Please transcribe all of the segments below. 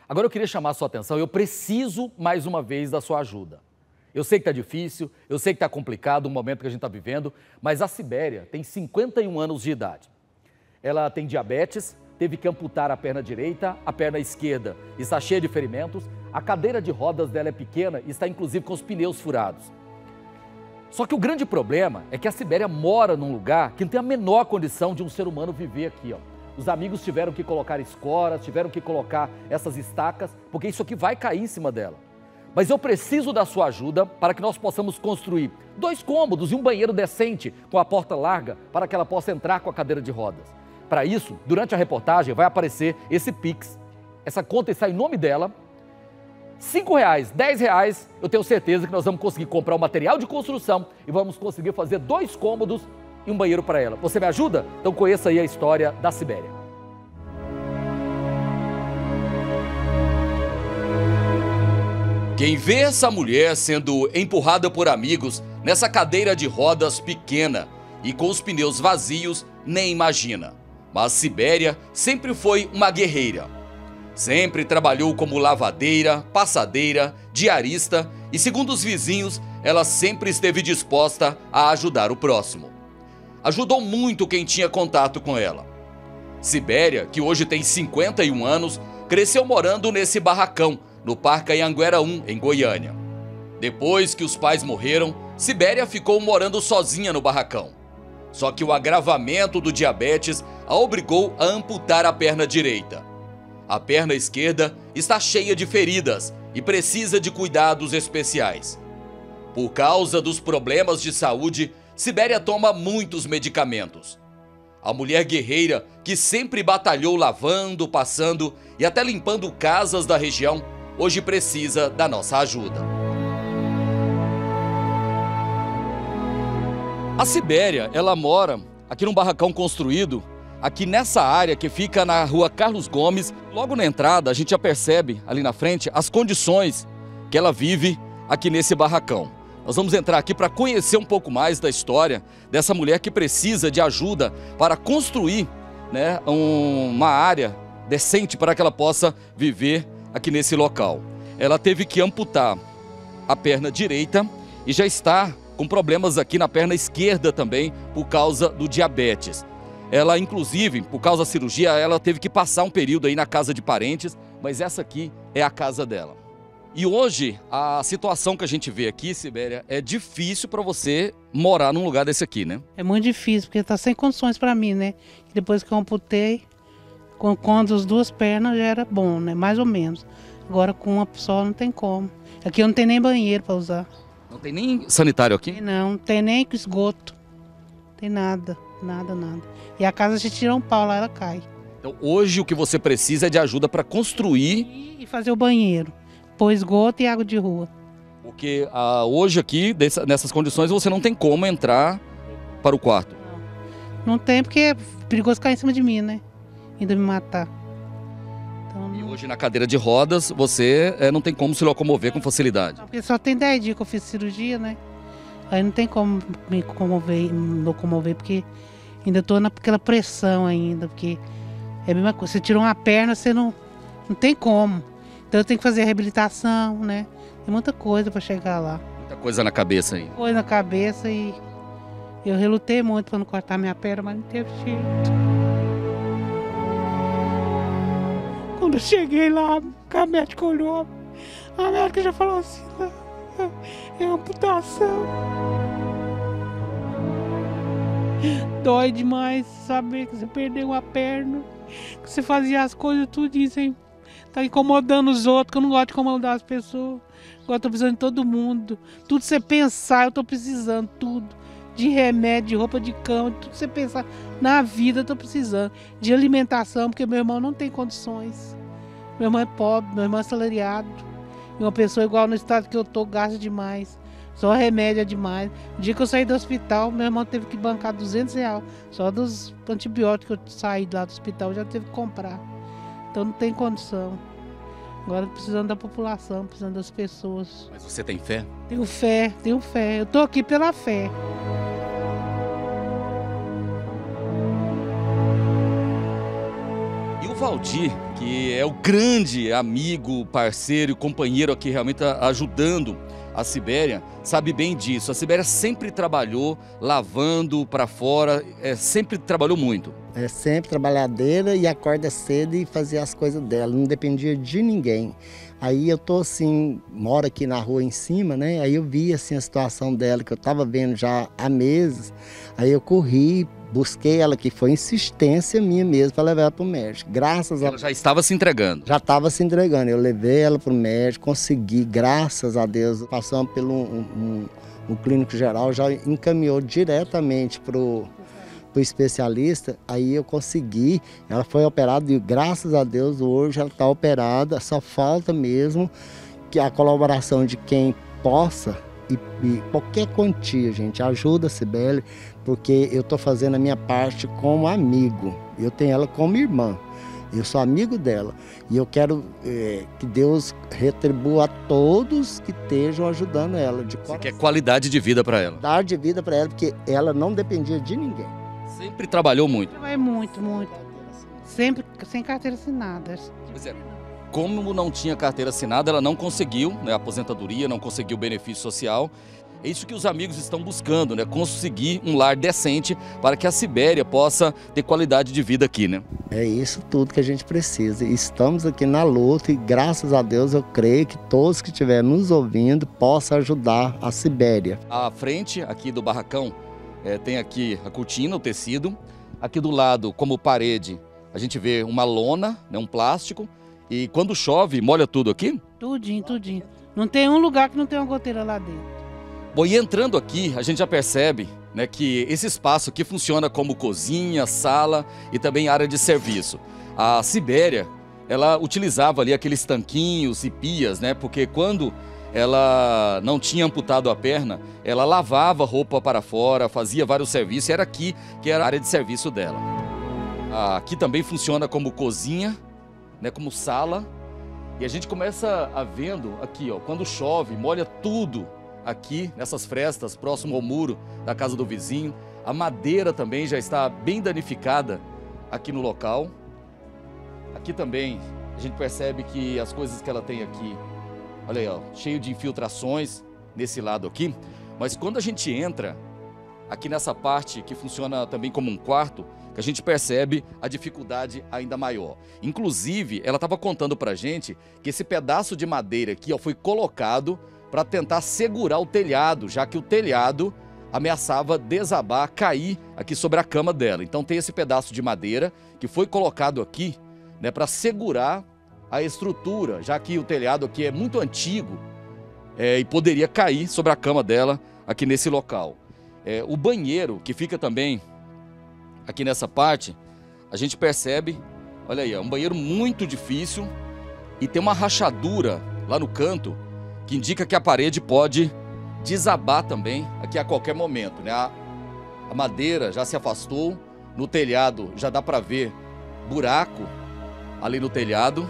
Agora eu queria chamar a sua atenção, eu preciso mais uma vez da sua ajuda. Eu sei que está difícil, eu sei que está complicado o momento que a gente está vivendo, mas a Sibéria tem 51 anos de idade. Ela tem diabetes, teve que amputar a perna direita, a perna esquerda está cheia de ferimentos, a cadeira de rodas dela é pequena e está inclusive com os pneus furados. Só que o grande problema é que a Sibéria mora num lugar que não tem a menor condição de um ser humano viver aqui, ó. Os amigos tiveram que colocar escoras, tiveram que colocar essas estacas, porque isso aqui vai cair em cima dela. Mas eu preciso da sua ajuda para que nós possamos construir 2 cômodos e um banheiro decente com a porta larga para que ela possa entrar com a cadeira de rodas. Para isso, durante a reportagem vai aparecer esse Pix. Essa conta está em nome dela. R$5, R$10, eu tenho certeza que nós vamos conseguir comprar o material de construção e vamos conseguir fazer 2 cômodos e um banheiro para ela. Você me ajuda? Então conheça aí a história da Sibéria. Quem vê essa mulher sendo empurrada por amigos nessa cadeira de rodas pequena e com os pneus vazios nem imagina. Mas Sibéria sempre foi uma guerreira. Sempre trabalhou como lavadeira, passadeira, diarista e, segundo os vizinhos, ela sempre esteve disposta a ajudar o próximo. Ajudou muito quem tinha contato com ela. Sibéria, que hoje tem 51 anos, cresceu morando nesse barracão, no Parque Anhanguera 1, em Goiânia. Depois que os pais morreram, Sibéria ficou morando sozinha no barracão. Só que o agravamento do diabetes a obrigou a amputar a perna direita. A perna esquerda está cheia de feridas e precisa de cuidados especiais. Por causa dos problemas de saúde, Sibéria toma muitos medicamentos. A mulher guerreira, que sempre batalhou lavando, passando e até limpando casas da região, hoje precisa da nossa ajuda. A Sibéria, ela mora aqui num barracão construído aqui nessa área que fica na rua Carlos Gomes. Logo na entrada, a gente já percebe ali na frente as condições que ela vive aqui nesse barracão. Nós vamos entrar aqui para conhecer um pouco mais da história dessa mulher que precisa de ajuda para construir, né, uma área decente para que ela possa viver aqui nesse local. Ela teve que amputar a perna direita e já está com problemas aqui na perna esquerda também por causa do diabetes. Ela, inclusive, por causa da cirurgia, ela teve que passar um período aí na casa de parentes, mas essa aqui é a casa dela. E hoje, a situação que a gente vê aqui, Sibéria, é difícil para você morar num lugar desse aqui, né? É muito difícil, porque tá sem condições para mim, né? Depois que eu amputei, quando as 2 pernas já era bom, né? Mais ou menos. Agora com uma só não tem como. Aqui eu não tenho nem banheiro para usar. Não tem nem sanitário aqui? Não tem nem esgoto. Não tem nada, nada. E a casa, se tira um pau lá, ela cai. Então hoje o que você precisa é de ajuda para construir... E fazer o banheiro. Pôr esgoto e água de rua. Porque hoje aqui, nessas condições, você não tem como entrar para o quarto. Não tem, porque é perigoso cair em cima de mim, né? Ainda me matar. Então, E hoje na cadeira de rodas, você não tem como se locomover com facilidade. porque só tem 10 dias que eu fiz cirurgia, né? Aí não tem como me locomover, porque ainda estou naquela pressão ainda, porque é a mesma coisa. Você tirou uma perna, você não tem como. Então eu tenho que fazer a reabilitação, né? Tem muita coisa para chegar lá. Muita coisa na cabeça aí. Coisa na cabeça e eu relutei muito para não cortar minha perna, mas não teve jeito. Quando eu cheguei lá, a médica olhou, a médica já falou assim, é amputação. Dói demais saber que você perdeu uma perna, que você fazia as coisas tudo isso, hein? Tá incomodando os outros, que eu não gosto de incomodar as pessoas. Agora eu tô precisando de todo mundo. Tudo que você pensar, eu tô precisando, tudo. De remédio, de roupa de cama, tudo que você pensar na vida eu tô precisando. De alimentação, porque meu irmão não tem condições. Meu irmão é pobre, meu irmão é assalariado. E uma pessoa igual no estado que eu tô gasta demais. Só remédio é demais. O dia que eu saí do hospital, meu irmão teve que bancar R$200. Só dos antibióticos que eu saí lá do hospital, já teve que comprar. Então não tem condição. Agora precisando da população, precisando das pessoas. Mas você tem fé? Tenho fé. Eu tô aqui pela fé. E o Valdir, que é o grande amigo, parceiro e companheiro aqui realmente ajudando a Sibéria, sabe bem disso. A Sibéria sempre trabalhou lavando para fora, sempre trabalhou muito. É sempre trabalhadeira e acorda cedo e fazia as coisas dela, não dependia de ninguém. Aí eu tô assim, moro aqui na rua em cima, né? Aí eu vi assim a situação dela, que eu tava vendo já há meses. Aí eu corri, busquei ela, que foi insistência minha mesmo para levar ela para o médico. Graças a Ela já estava se entregando. Já estava se entregando. Eu levei ela para o médico, consegui, graças a Deus, passamos pelo um clínico geral, já encaminhou diretamente para o especialista. Aí eu consegui, ela foi operada e graças a Deus hoje ela está operada. Só falta mesmo que a colaboração de quem possa e qualquer quantia, gente, ajuda a Cibele, porque eu estou fazendo a minha parte como amigo. Eu tenho ela como irmã, eu sou amigo dela e eu quero que Deus retribua a todos que estejam ajudando ela. Você quer qualidade de vida para ela? Dar de vida para ela, porque ela não dependia de ninguém. Sempre trabalhou muito? Vai muito, muito. Sempre sem carteira assinada. Pois é. Como não tinha carteira assinada, ela não conseguiu, né, a aposentadoria, não conseguiu o benefício social. É isso que os amigos estão buscando, né? Conseguir um lar decente para que a Sibéria possa ter qualidade de vida aqui, né? É isso tudo que a gente precisa. Estamos aqui na luta e graças a Deus eu creio que todos que estiverem nos ouvindo possam ajudar a Sibéria. À frente aqui do barracão tem aqui a cortina, o tecido. Aqui do lado, como parede, a gente vê uma lona, né, um plástico. E quando chove, molha tudo aqui? Tudinho, tudinho. Não tem um lugar que não tem uma goteira lá dentro. Bom, e entrando aqui, a gente já percebe, né, que esse espaço aqui funciona como cozinha, sala e também área de serviço. A Sibéria, ela utilizava ali aqueles tanquinhos e pias, né, porque quando ela não tinha amputado a perna, ela lavava roupa para fora, fazia vários serviços, e era aqui que era a área de serviço dela. Aqui também funciona como cozinha, né, como sala, e a gente começa a vendo aqui, ó, quando chove, molha tudo aqui nessas frestas, próximo ao muro da casa do vizinho. A madeira também já está bem danificada aqui no local. Aqui também a gente percebe que as coisas que ela tem aqui, olha aí, ó, cheio de infiltrações nesse lado aqui. Mas quando a gente entra aqui nessa parte que funciona também como um quarto, que a gente percebe a dificuldade ainda maior. Inclusive, ela estava contando pra gente que esse pedaço de madeira aqui, ó, foi colocado para tentar segurar o telhado, já que o telhado ameaçava desabar, cair aqui sobre a cama dela. Então tem esse pedaço de madeira que foi colocado aqui, né, para segurar a estrutura, já que o telhado aqui é muito antigo e poderia cair sobre a cama dela aqui nesse local. O banheiro, que fica também aqui nessa parte, a gente percebe, olha aí, é um banheiro muito difícil e tem uma rachadura lá no canto que indica que a parede pode desabar também aqui a qualquer momento, né? A madeira já se afastou, no telhado já dá para ver buraco ali no telhado.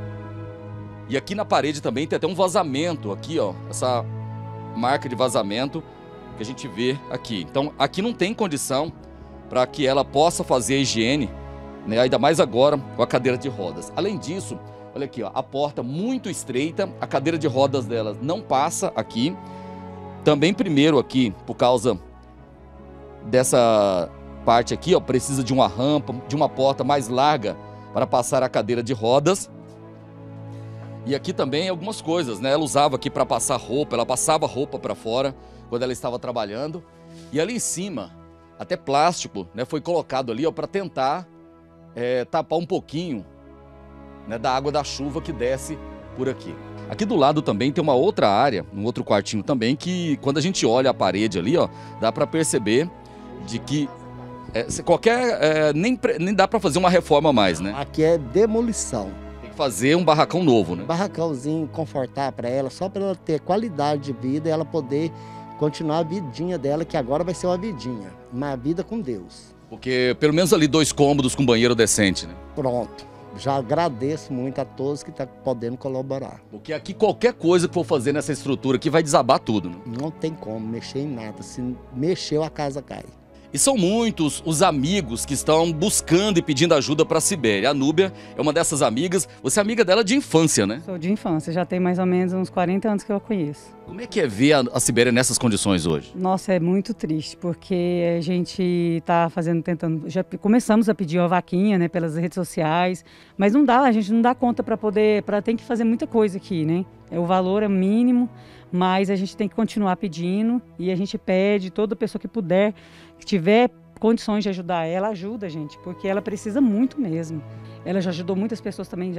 E aqui na parede também tem até um vazamento aqui, ó, essa marca de vazamento que a gente vê aqui. Então aqui não tem condição para que ela possa fazer a higiene, né? Ainda mais agora com a cadeira de rodas. Além disso, olha aqui, ó, a porta muito estreita, a cadeira de rodas dela não passa aqui. Também primeiro aqui, por causa dessa parte aqui, ó, precisa de uma rampa, de uma porta mais larga para passar a cadeira de rodas. E aqui também algumas coisas, né? Ela usava aqui para passar roupa, ela passava roupa para fora quando ela estava trabalhando. E ali em cima, até plástico, né, foi colocado ali, ó, para tentar tapar um pouquinho, né, da água da chuva que desce por aqui. Aqui do lado também tem uma outra área, um outro quartinho também, que quando a gente olha a parede ali, ó, dá para perceber de que nem dá para fazer uma reforma a mais, né? Aqui é demolição. Tem que fazer um barracão novo, né? Barracãozinho confortável para ela, só para ela ter qualidade de vida e ela poder continuar a vidinha dela, que agora vai ser uma vidinha, uma vida com Deus. Porque pelo menos ali 2 cômodos com banheiro decente, né? Pronto. Já agradeço muito a todos que estão podendo colaborar. Porque aqui qualquer coisa que for fazer nessa estrutura aqui vai desabar tudo, né? Não tem como mexer em nada. Se mexeu, a casa cai. E são muitos os amigos que estão buscando e pedindo ajuda para a Sibéria. A Núbia é uma dessas amigas. Você é amiga dela de infância, né? Sou de infância, já tem mais ou menos uns 40 anos que eu a conheço. Como é que é ver a Sibéria nessas condições hoje? Nossa, é muito triste, porque a gente está já começamos a pedir uma vaquinha, né, pelas redes sociais, mas não dá, a gente não dá conta tem que fazer muita coisa aqui, né? O valor é mínimo, mas a gente tem que continuar pedindo e a gente pede, toda pessoa que puder, que tiver condições de ajudar ela, ajuda a gente, porque ela precisa muito mesmo. Ela já ajudou muitas pessoas também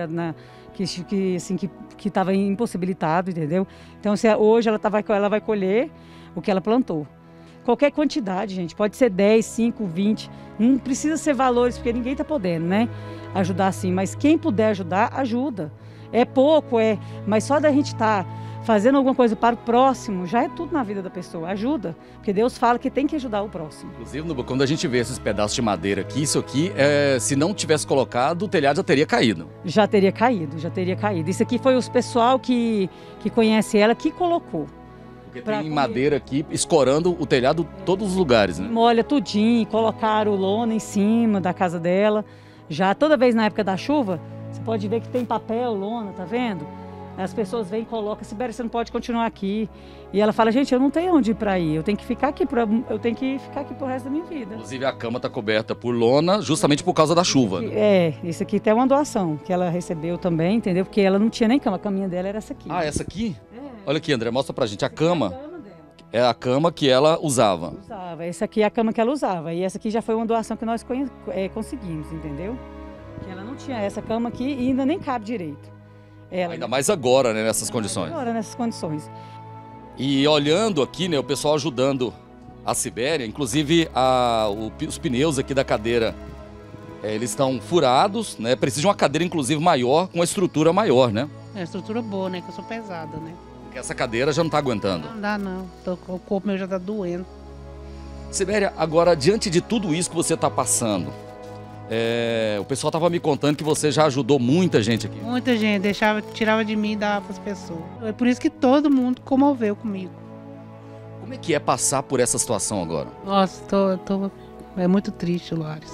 que estava impossibilitado, entendeu? Então hoje ela vai colher o que ela plantou. Qualquer quantidade, gente, pode ser 10, 5, 20, não precisa ser valores, porque ninguém está podendo, né? Ajudar assim, mas quem puder ajudar, ajuda. É pouco, mas só da gente estar fazendo alguma coisa para o próximo, já é tudo na vida da pessoa, ajuda. Porque Deus fala que tem que ajudar o próximo. Inclusive, Núbia, quando a gente vê esses pedaços de madeira aqui, isso aqui, se não tivesse colocado, o telhado já teria caído. Já teria caído. Isso aqui foi os pessoal que conhece ela que colocou. Porque tem madeira aqui escorando o telhado todos os lugares, né? Molha tudinho, colocaram lona em cima da casa dela. Já toda vez na época da chuva, você pode ver que tem papel, lona, tá vendo? As pessoas vêm e colocam, Sibéria, você não pode continuar aqui. E ela fala, gente, eu não tenho onde ir para ir, eu tenho que ficar aqui pro resto da minha vida. Inclusive a cama está coberta por lona justamente por causa da chuva. Né? Isso aqui até é uma doação que ela recebeu também, entendeu? Porque ela não tinha nem cama, a caminha dela era essa aqui. Ah, essa aqui? Olha aqui, André, mostra pra gente a cama. É a cama que ela usava. Essa aqui é a cama que ela usava. E essa aqui já foi uma doação que nós conseguimos, entendeu? Que ela não tinha essa cama aqui e ainda nem cabe direito. Ainda mais agora, né, nessas condições. Agora, nessas condições. E olhando aqui, né, o pessoal ajudando a Sibéria, inclusive os pneus aqui da cadeira, eles estão furados, né? Precisa de uma cadeira, inclusive, maior, com uma estrutura maior, né? É uma estrutura boa, né? Que eu sou pesada, né? Porque essa cadeira já não está aguentando. Não dá, não. O corpo meu já está doendo. Sibéria, agora, diante de tudo isso que você está passando, o pessoal estava me contando que você já ajudou muita gente aqui. Muita gente, tirava de mim e dava para as pessoas. É por isso que todo mundo comoveu comigo. Como é que é passar por essa situação agora? Nossa, é muito triste, Lares.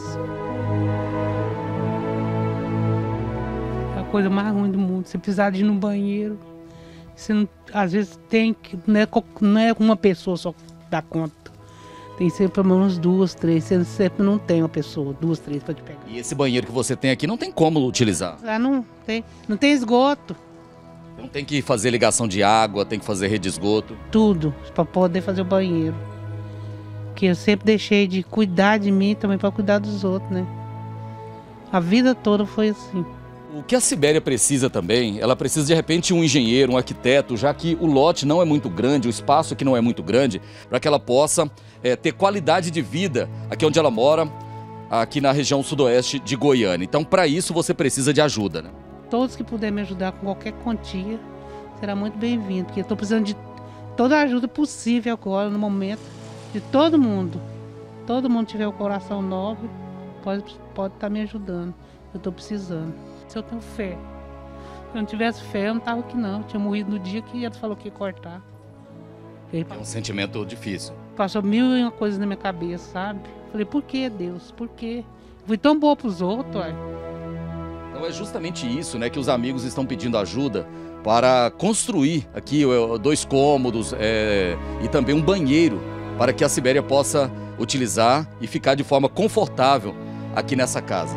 É a coisa mais ruim do mundo. Você precisar de ir no banheiro, você não, às vezes tem que. Não é uma pessoa só que dá conta. Tem que ser pelo menos 2, 3. Você sempre não tem uma pessoa, 2, 3 para te pegar. E esse banheiro que você tem aqui não tem como utilizar? Lá não tem esgoto. Não tem que fazer ligação de água, tem que fazer rede de esgoto? Tudo, para poder fazer o banheiro. Que eu sempre deixei de cuidar de mim também para cuidar dos outros, né? A vida toda foi assim. O que a Sibéria precisa também, ela precisa de repente um engenheiro, um arquiteto, já que o lote não é muito grande, o espaço aqui não é muito grande, para que ela possa ter qualidade de vida aqui onde ela mora, aqui na região sudoeste de Goiânia. Então, para isso, você precisa de ajuda, né? Todos que puderem me ajudar com qualquer quantia, será muito bem-vindo, porque eu estou precisando de toda a ajuda possível agora, no momento, de todo mundo. Todo mundo tiver o coração nobre, pode estar me ajudando. Eu estou precisando. Se eu tenho fé. Se eu não tivesse fé, eu não estava aqui não. Eu tinha morrido no dia que ele falou que ia cortar. É um sentimento difícil. Passou 1000 coisas na minha cabeça, sabe? Falei, por que, Deus? Por quê? Fui tão boa pros outros, ué. Então é justamente isso, né, que os amigos estão pedindo ajuda para construir aqui 2 cômodos e também um banheiro para que a Sibéria possa utilizar e ficar de forma confortável aqui nessa casa.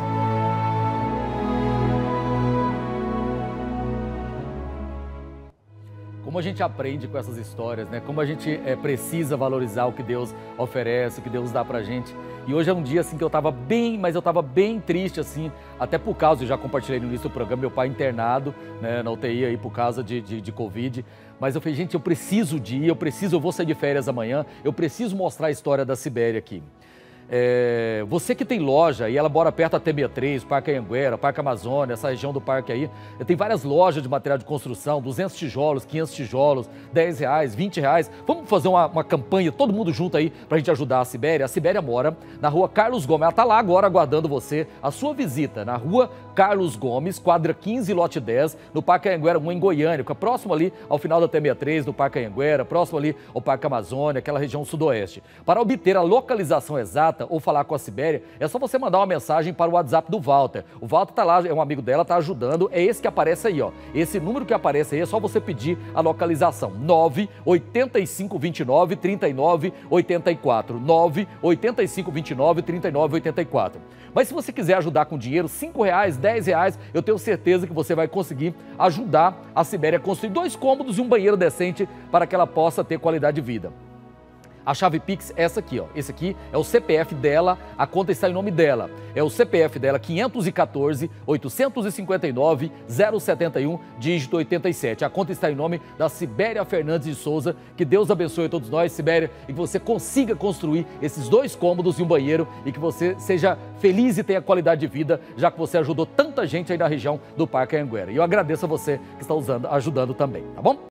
Como a gente aprende com essas histórias, né? Como a gente precisa valorizar o que Deus oferece, o que Deus dá pra gente. E hoje é um dia assim que eu tava bem triste assim, até por causa, eu já compartilhei no início do programa, meu pai internado, né, na UTI aí por causa de Covid. Mas eu falei, gente, eu preciso de ir, eu vou sair de férias amanhã, eu preciso mostrar a história da Sibéria aqui. Você que tem loja e ela mora perto da T63, Parque Anhanguera, Parque Amazônia, essa região do parque aí, tem várias lojas de material de construção, 200 tijolos, 500 tijolos, R$10, R$20. Vamos fazer uma campanha, todo mundo junto aí, pra gente ajudar a Sibéria. A Sibéria mora na rua Carlos Gomes, ela tá lá agora aguardando você, a sua visita, na rua Carlos Gomes, quadra 15, lote 10, no Parque Anhanguera 1, em Goiânia, fica próximo ali ao final da T63, no Parque Anhanguera, próximo ali ao Parque Amazônia, aquela região sudoeste. Para obter a localização exata, exata ou falar com a Sibéria, é só você mandar uma mensagem para o WhatsApp do Walter. O Walter tá lá, é um amigo dela, tá ajudando. É esse que aparece aí, ó. Esse número que aparece aí é só você pedir a localização. 98529 3984. 98529 3984. Mas se você quiser ajudar com dinheiro, R$5, R$10, eu tenho certeza que você vai conseguir ajudar a Sibéria a construir 2 cômodos e um banheiro decente para que ela possa ter qualidade de vida. A chave Pix é essa aqui, ó. Esse aqui é o CPF dela, a conta está em nome dela. É o CPF dela, 514-859-071, dígito 87. A conta está em nome da Sibéria Fernandes de Souza. Que Deus abençoe a todos nós, Sibéria, e que você consiga construir esses 2 cômodos e um banheiro e que você seja feliz e tenha qualidade de vida, já que você ajudou tanta gente aí na região do Parque Anhanguera. E eu agradeço a você que está ajudando também, tá bom?